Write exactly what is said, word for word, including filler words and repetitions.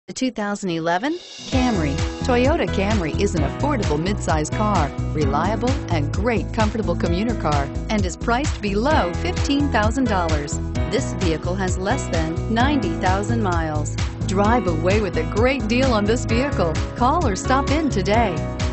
The two thousand eleven Camry. Toyota Camry is an affordable midsize car, reliable and great comfortable commuter car, and is priced below fifteen thousand dollars. This vehicle has less than ninety thousand miles. Drive away with a great deal on this vehicle. Call or stop in today.